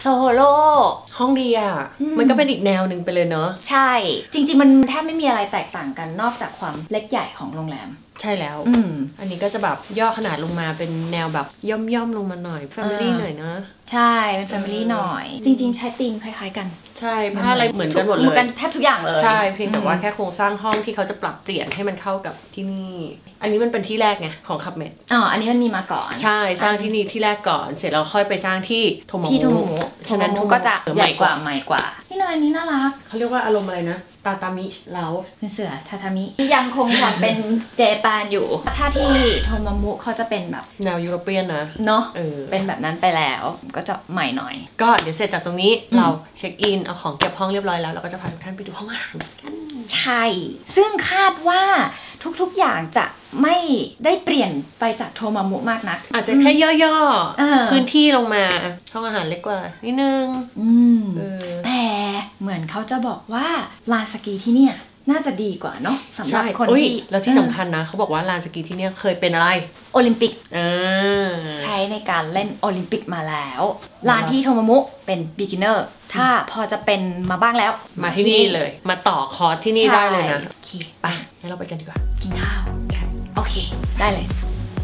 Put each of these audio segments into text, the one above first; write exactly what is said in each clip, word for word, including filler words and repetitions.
โซโล่ห้องดีอ่ะมันก็เป็นอีกแนวหนึ่งไปเลยเนาะใช่จริงๆมันแทบไม่มีอะไรแตกต่างกันนอกจากความเล็กใหญ่ของโรงแรมใช่แล้วอืมอันนี้ก็จะแบบย่อขนาดลงมาเป็นแนวแบบย่อมย่อมลงมาหน่อย Family หน่อยนะใช่เป็น Family หน่อยจริงๆใช้ธีมคล้ายๆกันใช่ผ้าอะไรเหมือนกันหมดเลยเหมือนกันแทบทุกอย่างเลยใช่เพียงแต่ว่าแค่โครงสร้างห้องที่เขาจะปรับเปลี่ยนให้มันเข้ากับที่นี่อันนี้มันเป็นที่แรกไงของคับเมดอ๋ออันนี้มันมีมาก่อนใช่สร้างที่นี่ที่แรกก่อนเสร็จแล้วค่อยไปสร้างที่โทโมมุที่โทโมมุโทโมมุก็จะใหญ่กว่าใหม่กว่าที่นอนอันนี้น่ารักเขาเรียกว่าอารมณ์อะไรนะตาตามิเราเป็นเสือทาทามิยังคงความเป็นเจแปนอยู่ถ้าที่โทโมมุเขาจะเป็นแบบแนวยุโรเปียนนะเนาะเป็นแบบนั้นไปแล้วก็จะใหม่หน่อยก็เดี๋ยวเสร็จจากตรงนี้เราเช็คอินเอาของเก็บห้องเรียบร้อยแล้วเราก็จะพาทุกท่านไปดูห้องอาหารกันใช่ซึ่งคาดว่าทุกๆอย่างจะไม่ได้เปลี่ยนไปจากโทโมมุมากนักอาจจะแค่ย่อๆพื้นที่ลงมาห้องอาหารเล็กกว่านิดนึงแต่เหมือนเขาจะบอกว่าลานสกีที่เนี่ยน่าจะดีกว่าเนาะสำหรับคนที่แล้วที่สำคัญนะเขาบอกว่าลานสกีที่เนี่ยเคยเป็นอะไรโอลิมปิกใช้ในการเล่นโอลิมปิกมาแล้วลานที่โทโมมุเป็น beginner ถ้าพอจะเป็นมาบ้างแล้วมาที่นี่เลยมาต่อคอร์สที่นี่ได้เลยนะโอเคไปงั้นเราไปกันดีกว่ากินข้าวโอเคได้เลยไป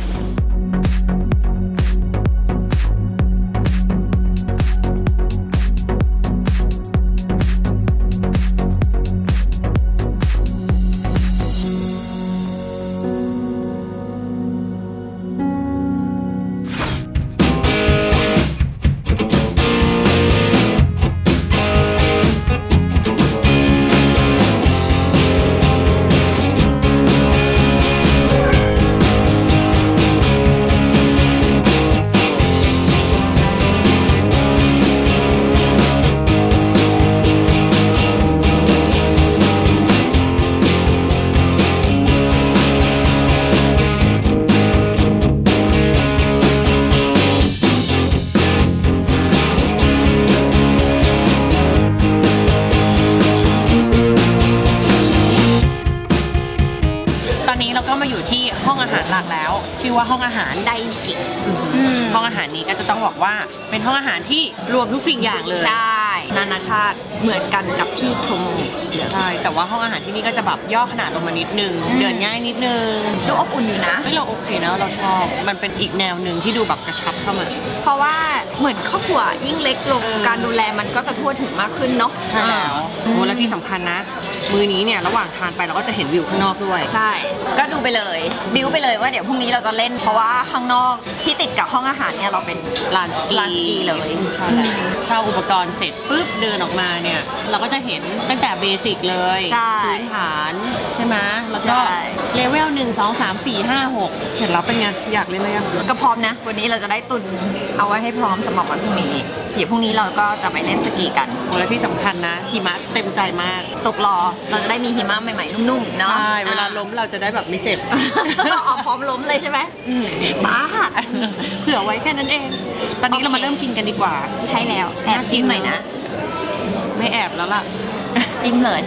ชื่อว่าห้องอาหารไดจิห้องอาหารนี้ก็จะต้องบอกว่าเป็นห้องอาหารที่รวมทุกสิ่งอย่างเลยใช่นานาชาติเหมือนกันกับที่โทโมมุใช่แต่ว่าห้องอาหารที่นี่ก็จะแบบย่อขนาดลงมานิดนึงเดินง่ายนิดนึงดูอบอุ่นอยู่นะไม่เราโอเคนะเราชอบมันเป็นอีกแนวหนึ่งที่ดูแบบกระชับเข้ามาเพราะว่าเหมือนครอบครัวยิ่งเล็กลงการดูแลมันก็จะทั่วถึงมากขึ้นเนาะใช่แล้วโอ้แล้วที่สำคัญนะมื้อนี้เนี่ยระหว่างทานไปเราก็จะเห็นวิวข้างนอกด้วยใช่ก็ดูไปเลยบิวไปเลยว่าเดี๋ยวพรุ่งนี้เราจะเล่นเพราะว่าข้างนอกที่ติดกับห้องอาหารเนี่ยเราเป็นลานสกีลานสกีเลยใช่เช่าอุปกรณ์เสร็จปุ๊บเดินออกมาเนี่ยเราก็จะเห็นตั้งแต่เบสิกเลยพื้นฐานใช่ไหมแล้วก็เลเวลหนึ่งสองสามสี่ห้าหกเห็นแล้วเป็นไงอยากเล่นเลยก็พร้อมนะวันนี้เราจะได้ตุนเอาไว้ให้พร้อมสำหรับวันพรุ่งนี้เดี๋ยวพรุ่งนี้เราก็จะไปเล่นสกีกันโอ้และที่สำคัญนะหิมะเต็มใจมากตกรอเราจะได้มีหิมะใหม่ๆนุ่มๆเนาะใช่เวลาล้มเราจะได้แบบไม่เจ็บอ๋อพร้อมล้มเลยใช่ไหมบ้าเผื่อไว้แค่นั้นเองตอนนี้เรามาเริ่มกินกันดีกว่าใช่แล้วแอบจิ้มหน่อยนะไม่แอบแล้วล่ะจิ้มเลย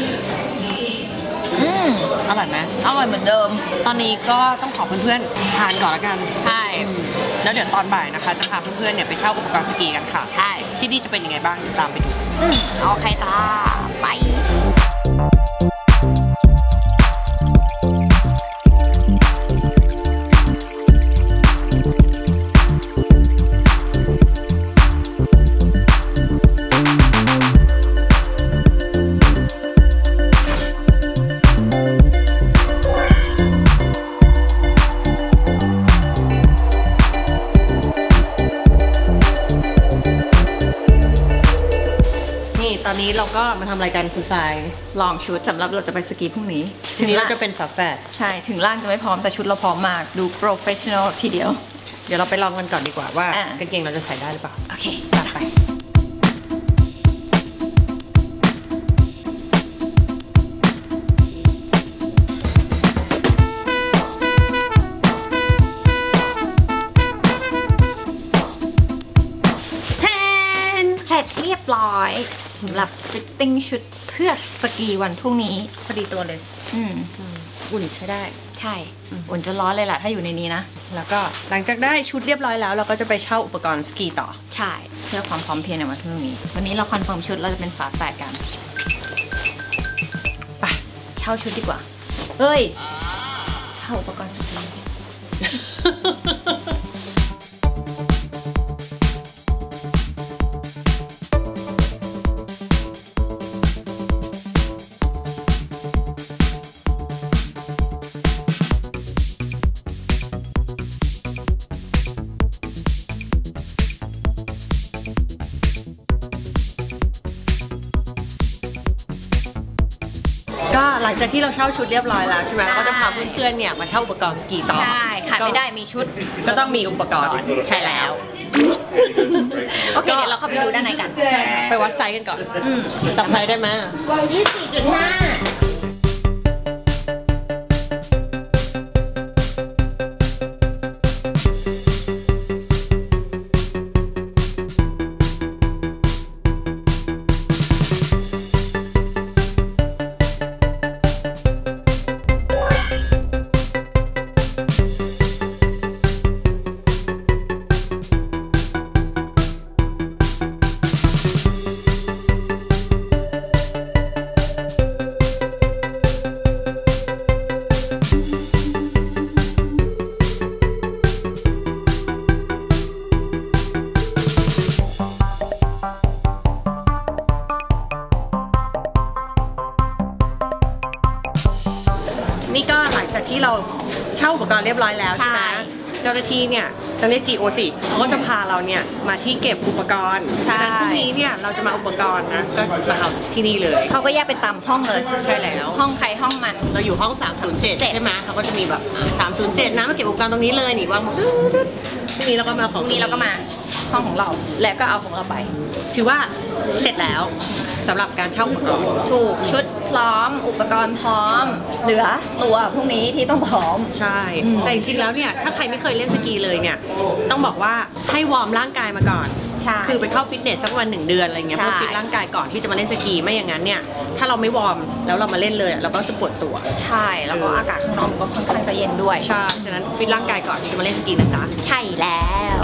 อืมอร่อยไหมอร่อยเหมือนเดิมตอนนี้ก็ต้องขอเพื่อนๆทานก่อนละกันใช่แล้วเดี๋ยวตอนบ่ายนะคะจะพาเพื่อนๆเนี่ยไปเช่าอุปกรณ์สกีกันค่ะใช่ที่นี่จะเป็นยังไงบ้างตามไปดูอืมโอเคจ้าไปตอนนี้เราก็มาทำรายการคุณทรายลองชุดสำหรับเราจะไปสกีพรุ่งนี้ทีนี้เราจะเป็นฝาแฝดใช่ถึงร่างจะไม่พร้อมแต่ชุดเราพร้อมมากดูโปรเฟชชั่นอลทีเดียวเดี๋ยวเราไปลองกันก่อนดีกว่าว่ากางเกงเราจะใส่ได้หรือเปล่าโอเคไปเสร็จเรียบร้อยสำหรับฟิตติ้งชุดเพื่อสกีวันพรุ่งนี้พอดีตัวเลยอืมอุ่นใช้ได้ใช่อุ่นจะร้อนเลยแหละถ้าอยู่ในนี้นะแล้วก็หลังจากได้ชุดเรียบร้อยแล้วเราก็จะไปเช่าอุปกรณ์สกีต่อใช่เพื่อความพร้อมเพรียงในวันพรุ่งนี้วันนี้เราคอนเฟิร์มชุดเราจะเป็นฝาแฝดกันไปเช่าชุดดีกว่าเฮ้ยเช่าอุปกรณ์สกีก็หลังจากที่เราเช่าชุดเรียบร้อยแล้วใช่ไหมเราก็จะพาเพื่อนๆเนี่ยมาเช่าอุปกรณ์สกีต่อใช่ขาดไม่ได้มีชุดก็ต้องมีอุปกรณ์ใช่แล้วโอเคเดี๋ยวเราเข้าไปดูด้านในกันไปวัดไซส์กันก่อนจับไซส์ได้ไหมยี่สิบสี่จุดห้านี่ก็หลังจากที่เราเช่าอุปกรณ์เรียบร้อยแล้วใช่ไหมเจ้าหน้าที่เนี่ยต้องเรียก จี โอ สิเขาก็จะพาเราเนี่ยมาที่เก็บอุปกรณ์ฉะนั้นพรุ่งนี้เนี่ยเราจะมาอุปกรณ์นะก็มาเอาที่นี่เลยเขาก็แยกเป็นตามห้องเลยใช่แล้วห้องใครห้องมันเราอยู่ห้องสามศูนย์เจ็ดใช่ไหมเขาก็จะมีแบบสามศูนย์เจ็ดนะมาเก็บอุปกรณ์ตรงนี้เลยนี่วางหมดพรุ่งนี้เราก็มาของนี้เราก็มาห้องของเราแล้วก็เอาของเราไปถือว่าเสร็จแล้วสำหรับการเช่าอุปกรณ์ถูกชุดพร้อมอุปกรณ์พร้อมเหลือตัวพวกนี้ที่ต้องพร้อมใช่แต่จริงๆแล้วเนี่ยถ้าใครไม่เคยเล่นสกีเลยเนี่ยต้องบอกว่าให้วอร์มร่างกายมาก่อนคือไปเข้าฟิตเนสสักวันหนึ่งเดือนอะไรเงี้ยเพื่อฟิตร่างกายก่อนที่จะมาเล่นสกีไม่อย่างนั้นเนี่ยถ้าเราไม่วอร์มแล้วเรามาเล่นเลยเราก็จะปวดตัวใช่แล้วก็อากาศข้างนอกก็ค่อนข้างจะเย็นด้วยใช่ฉะนั้นฟิตร่างกายก่อนที่จะมาเล่นสกีนะจ๊ะใช่แล้ว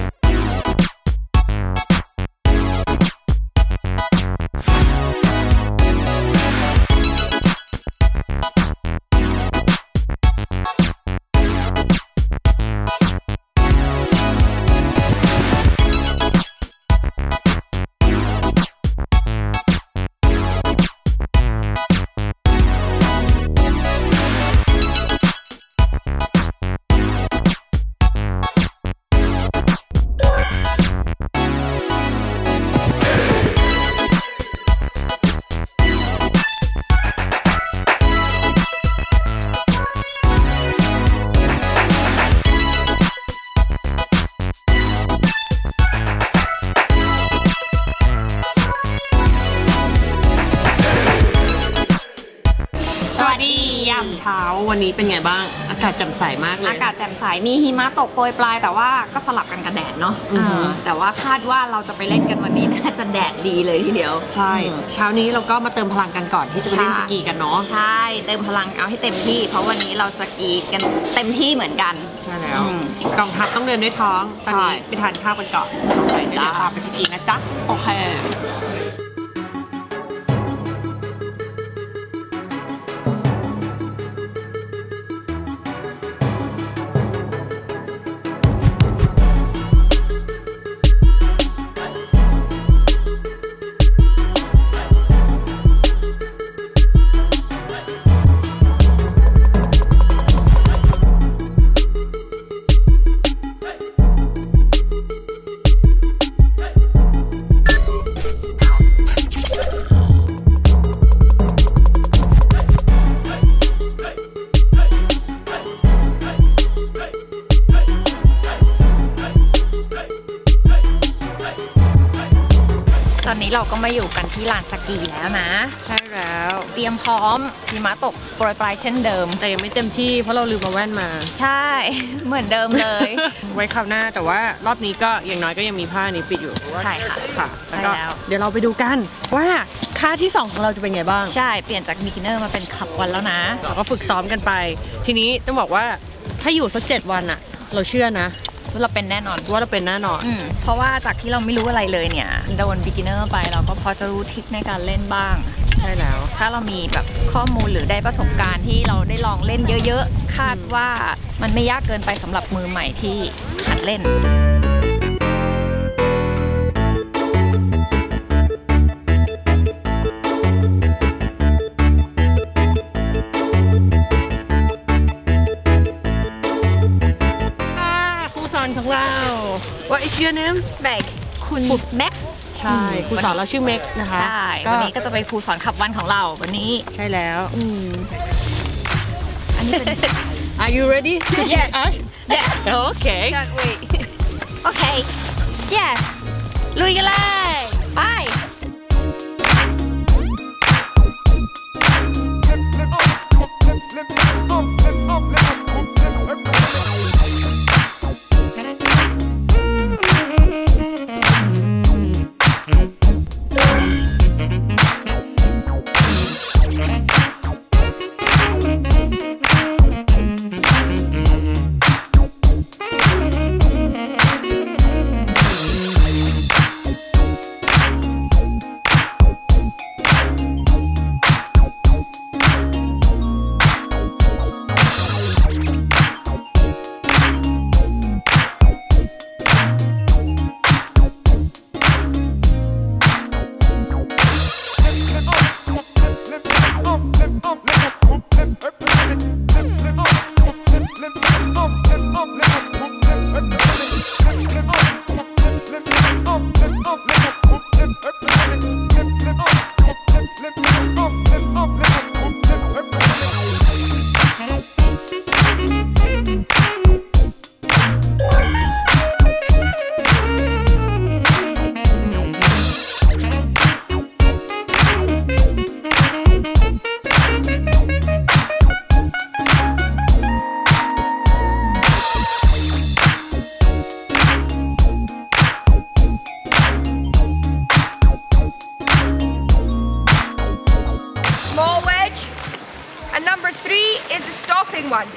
เช้าวันนี้เป็นไงบ้างอากาศแจ่มใสมากเลยอากาศแจ่มใสมีหิมะตกโปรยปลายแต่ว่าก็สลับกันกับแดดเนาะแต่ว่าคาดว่าเราจะไปเล่นกันวันนี้น่าจะแดดดีเลยทีเดียวใช่เช้านี้เราก็มาเติมพลังกันก่อนที่จะไปเล่นสกีกันเนาะใช่เติมพลังเอาให้เต็มที่เพราะวันนี้เราสกีกันเต็มที่เหมือนกันใช่แล้วกองทัพต้องเดินด้วยท้องตอนนี้ไปทานข้าวกันก่อนเดี๋ยวพาไปสกีนะจ๊ะโอเคนี้เราก็มาอยู่กันที่ลานสกีแล้วนะใช่แล้วเตรียมพร้อมหิมะตกโปรยปลายเช่นเดิมแต่ยังไม่เต็มที่เพราะเราลืมมาแว่นมาใช่เหมือนเดิมเลยไว้คราวหน้าแต่ว่ารอบนี้ก็อย่างน้อยก็ยังมีผ้านี้ปิดอยู่ใช่ค่ะค่ะแล้วก็เดี๋ยวเราไปดูกันว่าค่าที่สองของเราจะเป็นไงบ้างใช่เปลี่ยนจาก beginner มาเป็นคลับวันแล้วนะเราก็ฝึกซ้อมกันไปทีนี้ต้องบอกว่าถ้าอยู่สักเจ็ดวันอะเราเชื่อนะว่าเราเป็นแน่นอนว่าเราเป็นแน่นอนเพราะว่าจากที่เราไม่รู้อะไรเลยเนี่ยโดน beginner ไปเราก็พอจะรู้ทริคในการเล่นบ้างใช่แล้วถ้าเรามีแบบข้อมูลหรือได้ประสบการณ์ที่เราได้ลองเล่นเยอะๆคาดว่ามันไม่ยากเกินไปสำหรับมือใหม่ที่หัดเล่นของเรา What is your name แม็กคุณแม็กซ์ใช่ครูสอนเราชื่อแม็กนะคะใช่วันนี้ก็จะไปครูสอนขับวันของเราวันนี้ใช่แล้วอันนี้เป็น Are you ready to yes yes okay can't wait okay yes ลุยกันเลยไป Number three is the stopping one.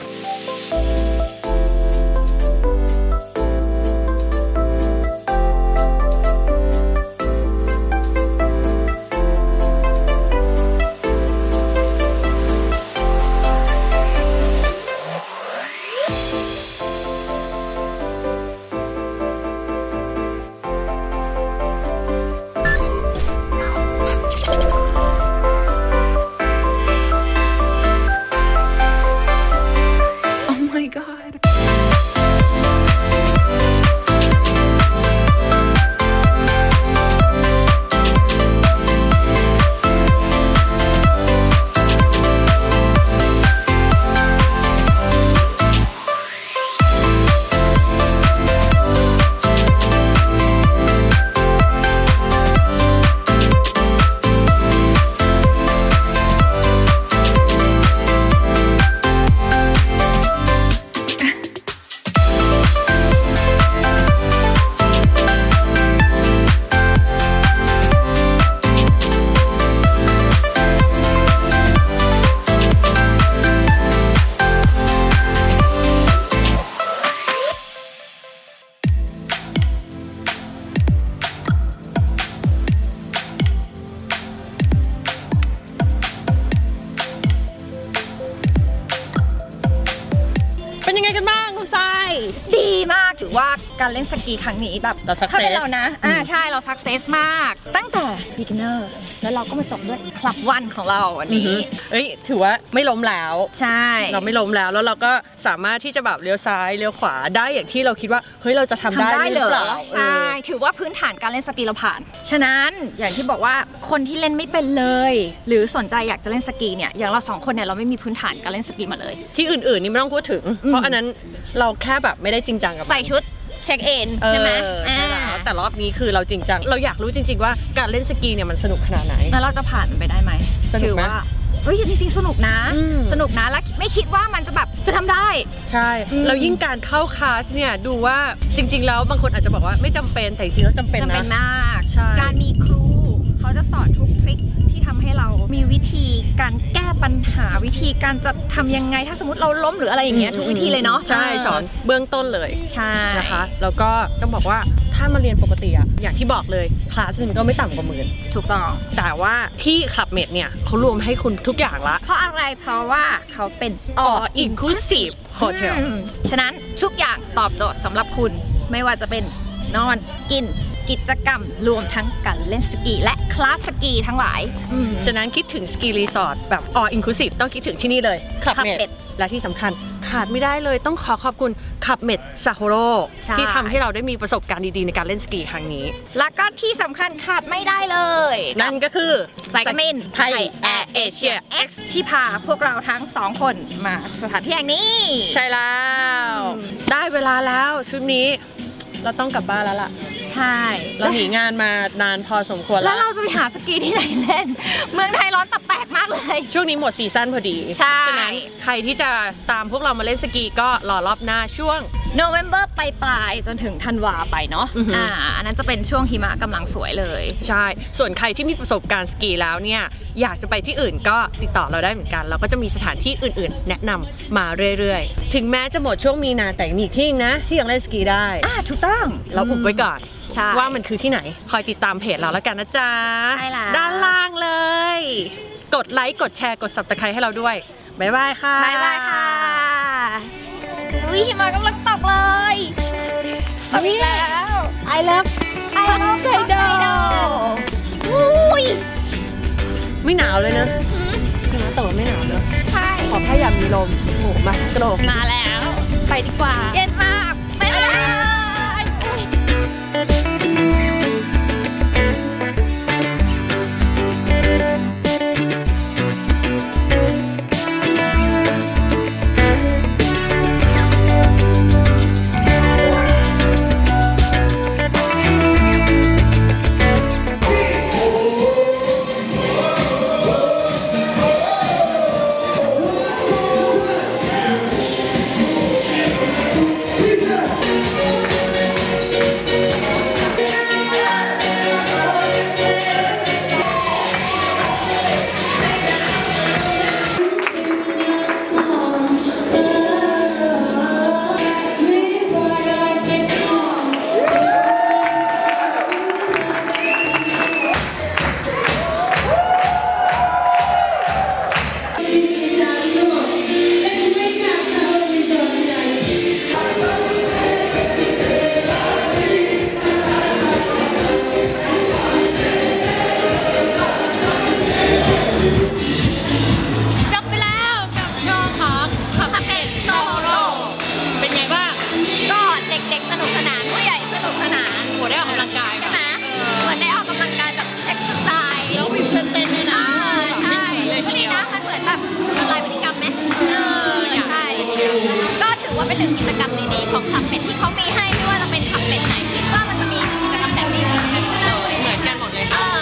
ดีมากถือว่าการเล่นสกีครั้งนี้แบบถ้าเป็นเรานะอ่าใช่เราสักเซสมากตั้งแต่ beginner แล้วเราก็มาจบด้วยคลับวันของเราวันนี้เอ้ยถือว่าไม่ล้มแล้วใช่เราไม่ล้มแล้วแล้วเราก็สามารถที่จะแบบเลี้ยวซ้ายเลี้ยวขวาได้อย่างที่เราคิดว่าเฮ้ยเราจะทำได้หรือเปล่าใช่ถือว่าพื้นฐานการเล่นสกีเราผ่านฉะนั้นอย่างที่บอกว่าคนที่เล่นไม่เป็นเลยหรือสนใจอยากจะเล่นสกีเนี่ยอย่างเราสองคนเนี่ยเราไม่มีพื้นฐานการเล่นสกีมาเลยที่อื่นๆนี่ไม่ต้องพูดถึงเพราะอันนั้นเราแค่แบบไม่ได้จริงจังกับใส่ชุดเช็คเอ็นใช่ไหมใช่แล้วแต่รอบนี้คือเราจริงจังเราอยากรู้จริงๆว่าการเล่นสกีเนี่ยมันสนุกขนาดไหนแล้วเราจะผ่านไปได้ไหมสนุกไหมเฮ้ยจริงๆสนุกนะสนุกนะและไม่คิดว่ามันจะแบบจะทำได้ใช่แล้วยิ่งการเข้าคลาสเนี่ยดูว่าจริงๆแล้วบางคนอาจจะบอกว่าไม่จำเป็นแต่จริงๆแล้วจำเป็นนะจำเป็นมากการมีครูเขาจะสอนทุกทริคที่ทำให้เรามีวิธีการแก้ปัญหาวิธีการจะทำยังไงถ้าสมมติเราล้มหรืออะไรอย่างเงี้ยทุกวิธีเลยเนาะใช่สอนเบื้องต้นเลยใช่นะคะแล้วก็ต้องบอกว่าถ้ามาเรียนปกติอะอย่างที่บอกเลยคลาสนึงก็ไม่ต่ำกว่าหมื่นถูกต้องแต่ว่าที่คลับเมดเนี่ยเขารวมให้คุณทุกอย่างละเพราะอะไรเพราะว่าเขาเป็น all inclusive hotel ฉะนั้นทุกอย่างตอบโจทย์สำหรับคุณไม่ว่าจะเป็นนอนกินกิจกรรมรวมทั้งการเล่นสกีและคลาสสกีทั้งหลายฉะนั้นคิดถึงสกีรีสอร์ทแบบ all inclusive ต้องคิดถึงที่นี่เลยคลับเมดและที่สำคัญขาดไม่ได้เลยต้องขอขอบคุณคลับเมดซาโฮโรที่ทำให้เราได้มีประสบการณ์ดีๆในการเล่นสกีครั้งนี้แล้วก็ที่สำคัญขาดไม่ได้เลยนั่นก็คือสายการบินไทยแอร์เอเชีย X ที่พาพวกเราทั้งสองคนมาสถานที่แห่งนี้ใช่แล้วได้เวลาแล้วทริปนี้เราต้องกลับบ้านแล้วล่ะใช่เราหนีงานมานานพอสมควรแล้วเราจะไปหาสกีที่ไหนเล่นเมืองไทยร้อนตับแตกมากเลยช่วงนี้หมดซีซั่นพอดีใช่ฉะนั้นใครที่จะตามพวกเรามาเล่นสกีก็รอรอบหน้าช่วงโนเวมเบอร์ปลายๆจนถึงธันวาไปเนาะอ่าอันนั้นจะเป็นช่วงหิมะกำลังสวยเลยใช่ส่วนใครที่มีประสบการณ์สกีแล้วเนี่ยอยากจะไปที่อื่นก็ติดต่อเราได้เหมือนกันเราก็จะมีสถานที่อื่นๆแนะนำมาเรื่อยๆถึงแม้จะหมดช่วงมีนาแต่มีอีกที่นะที่ยังเล่นสกีได้อ่าถูกต้องเราอุบไว้ก่อนว่ามันคือที่ไหนคอยติดตามเพจเราแล้วกันนะจ๊ะด้านล่างเลยกดไลค์กดแชร์กด ซับสไครบ์ ให้เราด้วยบ๊ายบายค่ะบ๊ายบายค่ะวิหิมะกำลังตกเลยตกแล้ว I love I love ไคโดอุ้ยไม่หนาวเลยนะหิมะตกไม่หนาวเลยใช่ขอแค่อย่ามีลมโอ้มาโกรกมาแล้วไปดีกว่าเย็นมากไปแล้วเป็นหนึ่งกิจกรรมดีๆของคลับเป็ดที่เขามีให้ไม่ว่าจะเป็นคลับเป็ดไหนคิดว่ามันจะมีกิจกรรมแบบนี้เหมือนกันหมดเลยเหมือนกันหมดเลยค่ะ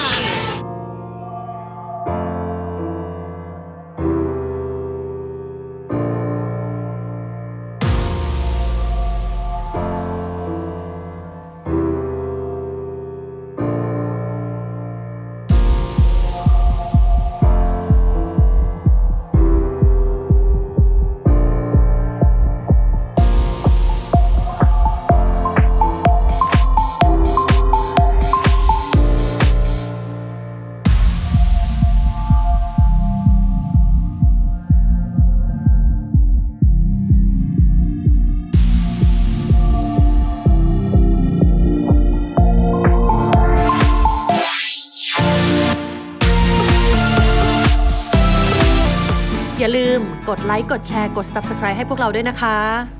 อย่าลืมกดไลค์กดแชร์กด ซับสไครบ์ ให้พวกเราด้วยนะคะ